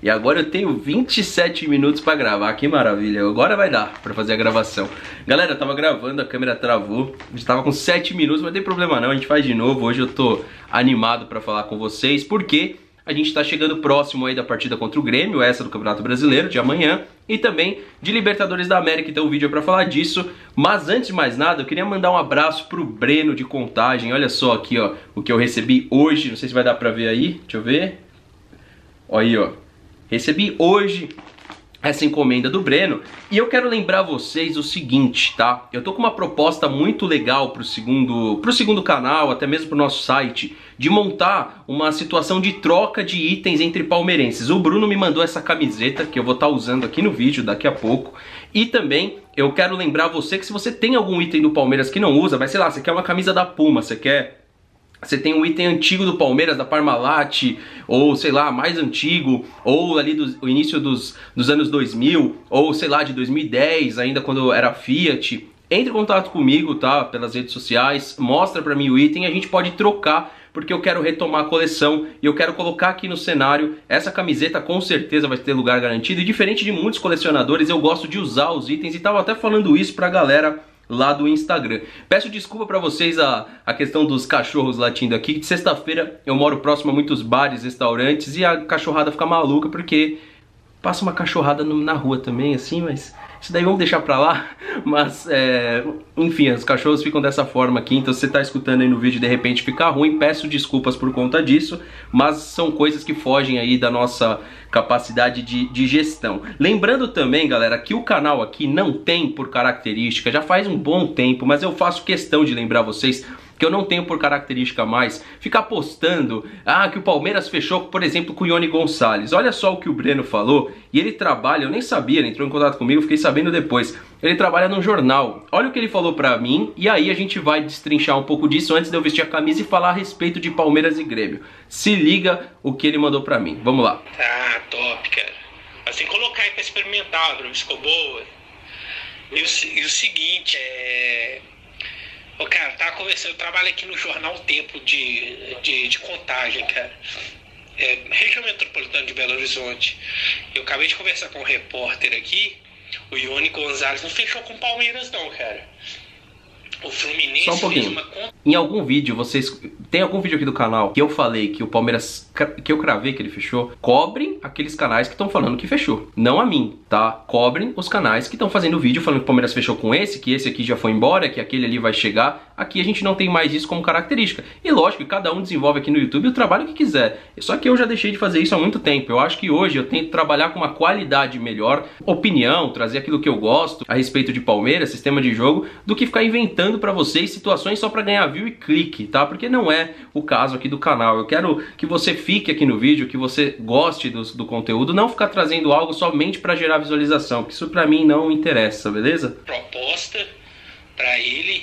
E agora eu tenho 27 minutos pra gravar, que maravilha. Agora vai dar pra fazer a gravação. Galera, eu tava gravando, a câmera travou. A gente tava com 7 minutos, mas não tem problema não, a gente faz de novo. Hoje eu tô animado pra falar com vocês, porque a gente tá chegando próximo aí da partida contra o Grêmio, essa do Campeonato Brasileiro, de amanhã, e também de Libertadores da América, então o vídeo é pra falar disso. Mas antes de mais nada, eu queria mandar um abraço pro Breno de Contagem. Olha só aqui, ó, o que eu recebi hoje, não sei se vai dar pra ver aí, deixa eu ver. Olha aí, ó, recebi hoje essa encomenda do Breno, e eu quero lembrar vocês o seguinte, tá? Eu tô com uma proposta muito legal pro segundo canal, até mesmo pro nosso site, de montar uma situação de troca de itens entre palmeirenses. O Bruno me mandou essa camiseta, que eu vou estar usando aqui no vídeo daqui a pouco, e também eu quero lembrar você que se você tem algum item do Palmeiras que não usa, mas sei lá, você quer uma camisa da Puma, você tem um item antigo do Palmeiras, da Parmalat, ou sei lá, mais antigo, ou ali do início dos anos 2000, ou sei lá, de 2010, ainda quando era Fiat, entre em contato comigo, tá, pelas redes sociais, mostra pra mim o item, a gente pode trocar, porque eu quero retomar a coleção e eu quero colocar aqui no cenário. Essa camiseta com certeza vai ter lugar garantido, e diferente de muitos colecionadores, eu gosto de usar os itens, e tava até falando isso pra galera lá do Instagram. Peço desculpa pra vocês a questão dos cachorros latindo aqui. De sexta-feira eu moro próximo a muitos bares, restaurantes, e a cachorrada fica maluca porque passa uma cachorrada na rua também, assim, mas isso daí vamos deixar pra lá. Mas, enfim, os cachorros ficam dessa forma aqui, então se você tá escutando aí no vídeo e de repente ficar ruim, peço desculpas por conta disso, mas são coisas que fogem aí da nossa capacidade de gestão. Lembrando também, galera, que o canal aqui não tem por característica, já faz um bom tempo, mas eu faço questão de lembrar vocês que eu não tenho por característica mais ficar postando, que o Palmeiras fechou, por exemplo, com o Ione Gonçalves. Olha só o que o Breno falou, e ele trabalha, eu nem sabia, ele entrou em contato comigo, fiquei sabendo depois. Ele trabalha num jornal. Olha o que ele falou pra mim, e aí a gente vai destrinchar um pouco disso antes de eu vestir a camisa e falar a respeito de Palmeiras e Grêmio. Se liga o que ele mandou pra mim. Vamos lá. Ah, top, cara. Assim, colocar aí pra experimentar, Bruno, ficou boa. E o seguinte, Ô, cara, tava conversando, eu trabalho aqui no jornal Tempo de Contagem, cara. Região Metropolitana de Belo Horizonte. Eu acabei de conversar com um repórter aqui, o Ione Gonçalves. Não fechou com o Palmeiras não, cara. O Fluminense só um pouquinho. fez uma conta. Em algum vídeo, tem algum vídeo aqui do canal que eu falei que o Palmeiras, que eu cravei que ele fechou? Cobrem aqueles canais que estão falando que fechou. Não a mim, tá? Cobrem os canais que estão fazendo vídeo falando que o Palmeiras fechou com esse, que esse aqui já foi embora, que aquele ali vai chegar. Aqui a gente não tem mais isso como característica. E lógico que cada um desenvolve aqui no YouTube o trabalho que quiser. Só que eu já deixei de fazer isso há muito tempo. Eu acho que hoje eu tento trabalhar com uma qualidade melhor, opinião, trazer aquilo que eu gosto a respeito de Palmeiras, sistema de jogo, do que ficar inventando pra vocês situações só pra ganhar view e clique, tá? Porque não é o caso aqui do canal. Eu quero que você fique aqui no vídeo, que você goste do conteúdo, não ficar trazendo algo somente pra gerar visualização, porque isso pra mim não interessa, beleza? Proposta pra ele,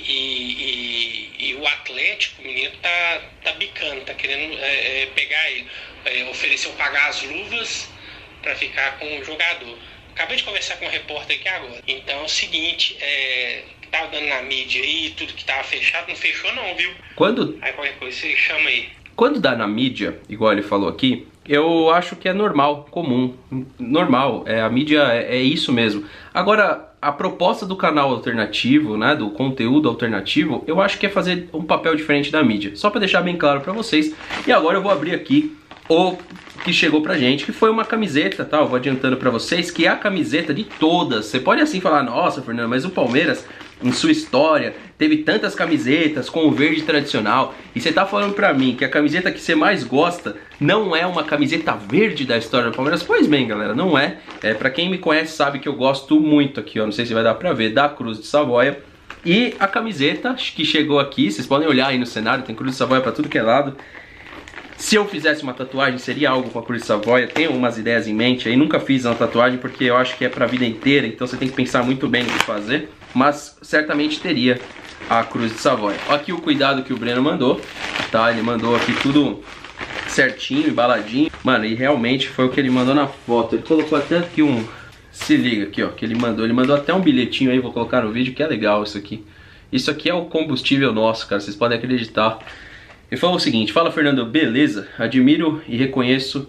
e o Atlético, o menino tá bicando, tá querendo pegar ele, ofereceu pagar as luvas pra ficar com o jogador. Acabei de conversar com um repórter aqui agora. Então é o seguinte, tava dando na mídia aí, tudo que tava fechado, não fechou não, viu? Aí qualquer coisa você chama aí. Quando dá na mídia, igual ele falou aqui, eu acho que é normal, comum, normal, a mídia é isso mesmo. Agora, a proposta do canal alternativo, né, do conteúdo alternativo, eu acho que é fazer um papel diferente da mídia. Só pra deixar bem claro pra vocês. E agora eu vou abrir aqui o que chegou pra gente, que foi uma camiseta, tá? Eu vou adiantando pra vocês que é a camiseta de todas. Você pode assim falar, nossa, Fernando, mas o Palmeiras, em sua história, teve tantas camisetas com o verde tradicional, e você tá falando pra mim que a camiseta que você mais gosta não é uma camiseta verde da história do Palmeiras? Pois bem, galera, não é. Pra quem me conhece sabe que eu gosto muito aqui, ó, não sei se vai dar pra ver, da Cruz de Savoia. E a camiseta que chegou aqui, vocês podem olhar aí no cenário, tem Cruz de Savoia pra tudo que é lado. Se eu fizesse uma tatuagem, seria algo com a Cruz de Savoia. Tenho umas ideias em mente aí, nunca fiz uma tatuagem porque eu acho que é pra vida inteira, então você tem que pensar muito bem no que fazer. Mas certamente teria a Cruz de Savoia. Olha aqui o cuidado que o Breno mandou, tá? Ele mandou aqui tudo certinho, embaladinho. Mano, e realmente foi o que ele mandou na foto. Ele colocou até aqui um... Se liga aqui, ó, que ele mandou. Ele mandou até um bilhetinho aí, vou colocar no vídeo, que é legal isso aqui. Isso aqui é o combustível nosso, cara, vocês podem acreditar. Ele falou o seguinte: fala, Fernando, beleza? Admiro e reconheço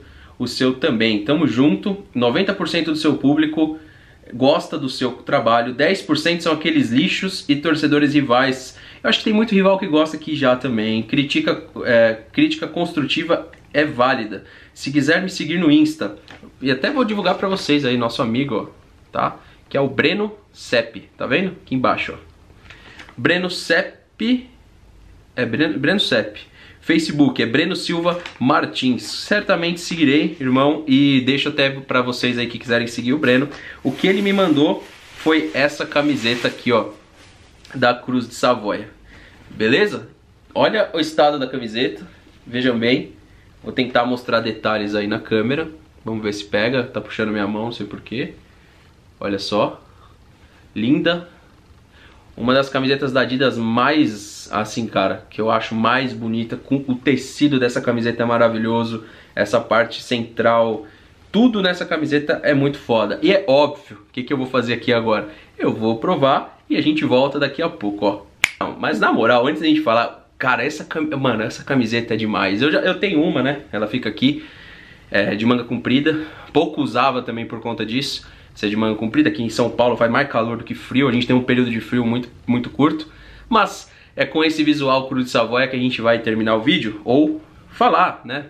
o seu também. Tamo junto, 90% do seu público gosta do seu trabalho, 10% são aqueles lixos e torcedores rivais. Eu acho que tem muito rival que gosta aqui já também. Crítica construtiva é válida. Se quiser me seguir no Insta, e até vou divulgar pra vocês aí, nosso amigo, ó, tá? Que é o Breno Sepp, tá vendo? Aqui embaixo, ó. Breno Sepp, Breno Sepp. Facebook é Breno Silva Martins. Certamente seguirei, irmão, e deixo até pra vocês aí que quiserem seguir o Breno. O que ele me mandou foi essa camiseta aqui, ó, da Cruz de Savoia. Beleza? Olha o estado da camiseta, vejam bem. Vou tentar mostrar detalhes aí na câmera. Vamos ver se pega, tá puxando minha mão, não sei porquê. Olha só, linda. Uma das camisetas da Adidas mais, assim, cara, que eu acho mais bonita. Com o tecido dessa camiseta é maravilhoso. Essa parte central, tudo nessa camiseta é muito foda. E é óbvio, o que eu vou fazer aqui agora? Eu vou provar e a gente volta daqui a pouco, ó. Não, mas na moral, antes da gente falar, cara, essa camiseta é demais. Eu tenho uma, né? Ela fica aqui, de manga comprida. Pouco usava também por conta disso. Ser de manga comprida, aqui em São Paulo faz mais calor do que frio, a gente tem um período de frio muito curto, mas é com esse visual Cruz de Savoia que a gente vai terminar o vídeo, ou falar, né?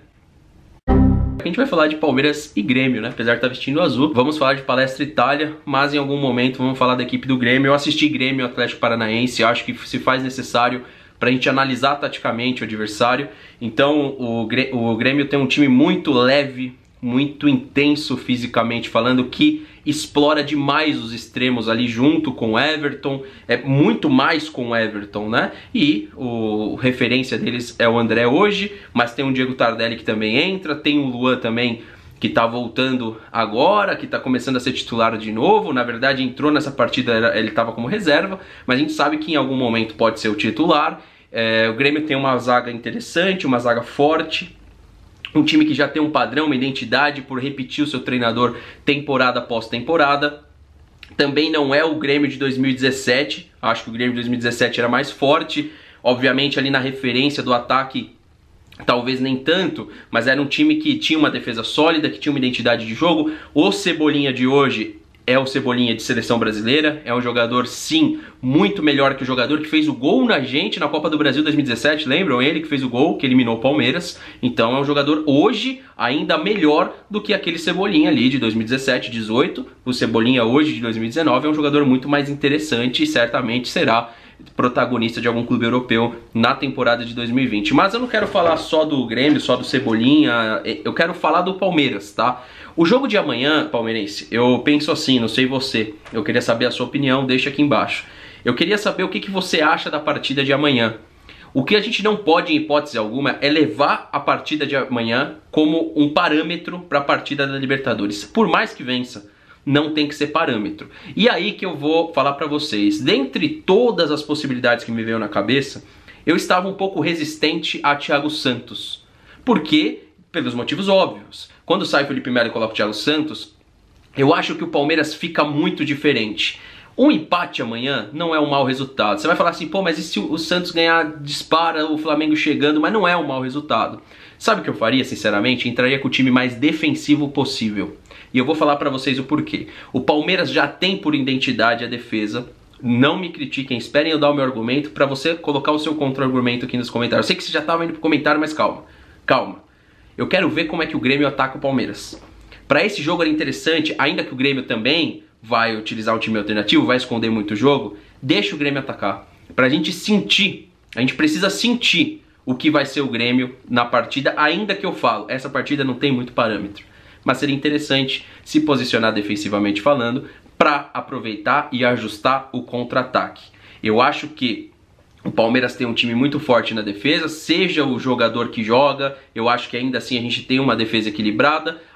A gente vai falar de Palmeiras e Grêmio, né? Apesar de estar vestindo azul. Vamos falar de Palestra Itália, mas em algum momento vamos falar da equipe do Grêmio. Eu assisti Grêmio e Atlético Paranaense, acho que se faz necessário pra gente analisar taticamente o adversário. Então o Grêmio tem um time muito leve, muito intenso fisicamente falando, que explora demais os extremos ali junto com o Everton, é muito mais com o Everton, né? E o referência deles é o André hoje, mas tem o Diego Tardelli que também entra, tem o Luan também que tá voltando agora, que tá começando a ser titular de novo. Na verdade entrou nessa partida, ele tava como reserva, mas a gente sabe que em algum momento pode ser o titular. O Grêmio tem uma zaga interessante, uma zaga forte. Um time que já tem um padrão, uma identidade por repetir o seu treinador temporada após temporada. Também não é o Grêmio de 2017. Acho que o Grêmio de 2017 era mais forte. Obviamente ali na referência do ataque, talvez nem tanto. Mas era um time que tinha uma defesa sólida, que tinha uma identidade de jogo. O Cebolinha de hoje é o Cebolinha de seleção brasileira, é um jogador sim, muito melhor que o jogador que fez o gol na gente na Copa do Brasil 2017, lembram? Ele que fez o gol, que eliminou o Palmeiras. Então é um jogador hoje ainda melhor do que aquele Cebolinha ali de 2017, 18. O Cebolinha hoje de 2019 é um jogador muito mais interessante e certamente será protagonista de algum clube europeu na temporada de 2020. Mas eu não quero falar só do Grêmio, só do Cebolinha, eu quero falar do Palmeiras, tá? O jogo de amanhã, palmeirense, eu penso assim, não sei você, eu queria saber a sua opinião, deixa aqui embaixo. Eu queria saber o que você acha da partida de amanhã. O que a gente não pode, em hipótese alguma, é levar a partida de amanhã como um parâmetro para a partida da Libertadores. Por mais que vença, não tem que ser parâmetro. E aí que eu vou falar para vocês. Dentre todas as possibilidades que me veio na cabeça, eu estava um pouco resistente a Thiago Santos. Por quê? Pelos motivos óbvios. Quando sai Felipe Melo e coloca o Thiago Santos, eu acho que o Palmeiras fica muito diferente. Um empate amanhã não é um mau resultado. Você vai falar assim, pô, mas e se o Santos ganhar, dispara o Flamengo chegando, mas não é um mau resultado. Sabe o que eu faria, sinceramente? Entraria com o time mais defensivo possível. E eu vou falar pra vocês o porquê. O Palmeiras já tem por identidade a defesa. Não me critiquem, esperem eu dar o meu argumento pra você colocar o seu contra-argumento aqui nos comentários. Eu sei que você já tava indo pro comentário, mas calma. Calma. Eu quero ver como é que o Grêmio ataca o Palmeiras. Pra esse jogo era interessante, ainda que o Grêmio também vai utilizar um time alternativo, vai esconder muito o jogo, deixa o Grêmio atacar. Pra gente sentir, a gente precisa sentir o que vai ser o Grêmio na partida, ainda que eu falo, essa partida não tem muito parâmetro. Mas seria interessante se posicionar defensivamente falando para aproveitar e ajustar o contra-ataque. Eu acho que o Palmeiras tem um time muito forte na defesa, seja o jogador que joga, eu acho que ainda assim a gente tem uma defesa equilibrada,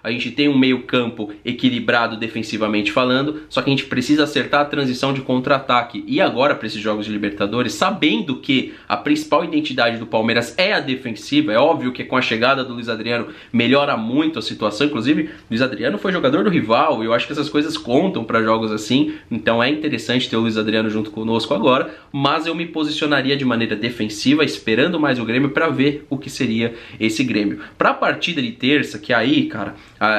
a gente tem um meio campo equilibrado defensivamente falando, só que a gente precisa acertar a transição de contra-ataque. E agora, para esses jogos de Libertadores, sabendo que a principal identidade do Palmeiras é a defensiva, é óbvio que com a chegada do Luiz Adriano melhora muito a situação, inclusive Luiz Adriano foi jogador do rival, e eu acho que essas coisas contam para jogos assim, então é interessante ter o Luiz Adriano junto conosco agora, mas eu me posicionaria de maneira defensiva, esperando mais o Grêmio para ver o que seria esse Grêmio. Para a partida de terça, que aí, cara,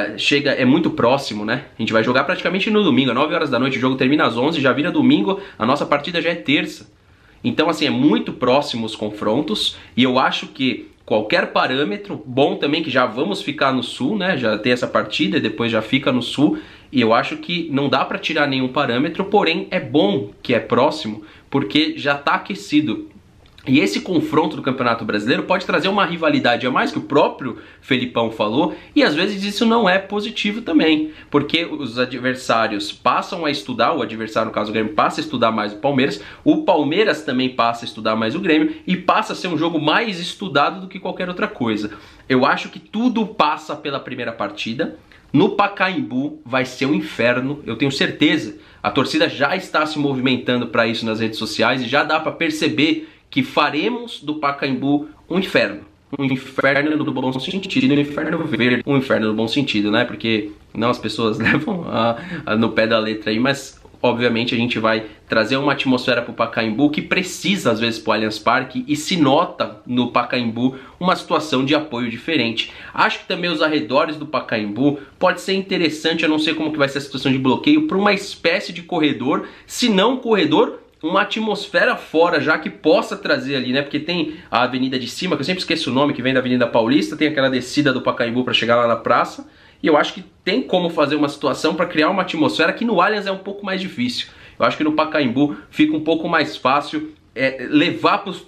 é muito próximo, né? A gente vai jogar praticamente no domingo, às 9 horas da noite, o jogo termina às 11, já vira domingo, a nossa partida já é terça. Então, assim, é muito próximo os confrontos, e eu acho que qualquer parâmetro, bom também que já vamos ficar no Sul, né? Já tem essa partida e depois já fica no Sul, e eu acho que não dá para tirar nenhum parâmetro, porém é bom que é próximo, porque já tá aquecido. E esse confronto do Campeonato Brasileiro pode trazer uma rivalidade a mais, que o próprio Felipão falou, e às vezes isso não é positivo também, porque os adversários passam a estudar, o adversário, no caso o Grêmio, passa a estudar mais o Palmeiras também passa a estudar mais o Grêmio, e passa a ser um jogo mais estudado do que qualquer outra coisa. Eu acho que tudo passa pela primeira partida. No Pacaembu vai ser um inferno, eu tenho certeza. A torcida já está se movimentando para isso nas redes sociais, e já dá para perceber que faremos do Pacaembu um inferno. Um inferno no bom sentido, um inferno verde. Um inferno no bom sentido, né? Porque não, as pessoas levam no pé da letra aí, mas obviamente a gente vai trazer uma atmosfera para o Pacaembu que precisa às vezes para o Allianz Parque, e se nota no Pacaembu uma situação de apoio diferente. Acho que também os arredores do Pacaembu pode ser interessante, eu não sei como que vai ser a situação de bloqueio, para uma espécie de corredor, se não corredor, uma atmosfera fora já que possa trazer ali, né? Porque tem a avenida de cima, que eu sempre esqueço o nome, que vem da Avenida Paulista, tem aquela descida do Pacaembu para chegar lá na praça, e eu acho que tem como fazer uma situação para criar uma atmosfera que no Allianz é um pouco mais difícil. Eu acho que no Pacaembu fica um pouco mais fácil levar dos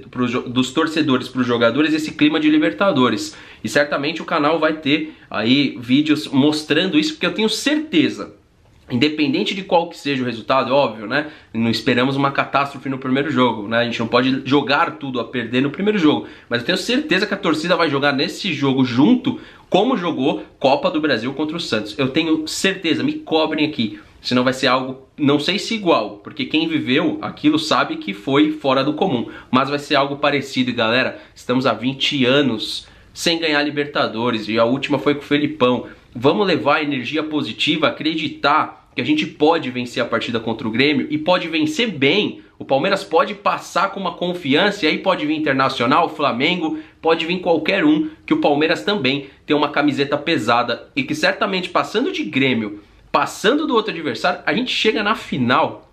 torcedores para os jogadores esse clima de Libertadores. E certamente o canal vai ter aí vídeos mostrando isso, porque eu tenho certeza, independente de qual que seja o resultado, é óbvio, né? Não esperamos uma catástrofe no primeiro jogo, né? A gente não pode jogar tudo a perder no primeiro jogo. Mas eu tenho certeza que a torcida vai jogar nesse jogo junto, como jogou Copa do Brasil contra o Santos. Eu tenho certeza, me cobrem aqui. Senão vai ser algo, não sei se igual, porque quem viveu aquilo sabe que foi fora do comum. Mas vai ser algo parecido, galera. Estamos há 20 anos sem ganhar Libertadores, e a última foi com o Felipão. Vamos levar a energia positiva, acreditar que a gente pode vencer a partida contra o Grêmio, e pode vencer bem. O Palmeiras pode passar com uma confiança, e aí pode vir Internacional, Flamengo, pode vir qualquer um, que o Palmeiras também tem uma camiseta pesada, e que certamente passando de Grêmio, passando do outro adversário, a gente chega na final,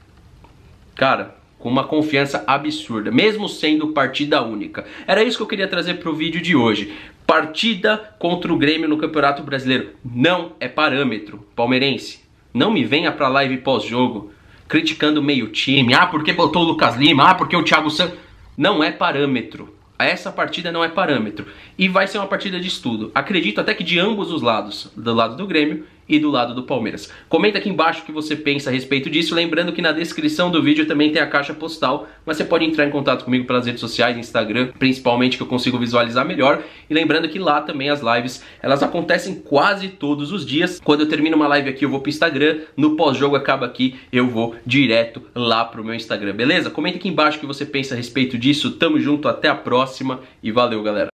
cara, com uma confiança absurda, mesmo sendo partida única. Era isso que eu queria trazer para o vídeo de hoje. Partida contra o Grêmio no Campeonato Brasileiro não é parâmetro. Palmeirense, não me venha pra live pós-jogo criticando meio time. Ah, porque botou o Lucas Lima? Ah, porque o Thiago Santos... Não é parâmetro. Essa partida não é parâmetro. E vai ser uma partida de estudo. Acredito até que de ambos os lados. Do lado do Grêmio e do lado do Palmeiras. Comenta aqui embaixo o que você pensa a respeito disso. Lembrando que na descrição do vídeo também tem a caixa postal. Mas você pode entrar em contato comigo pelas redes sociais, Instagram, principalmente, que eu consigo visualizar melhor. E lembrando que lá também as lives, elas acontecem quase todos os dias. Quando eu termino uma live aqui, eu vou pro Instagram. No pós-jogo acaba aqui, eu vou direto lá pro meu Instagram, beleza? Comenta aqui embaixo o que você pensa a respeito disso. Tamo junto, até a próxima e valeu, galera.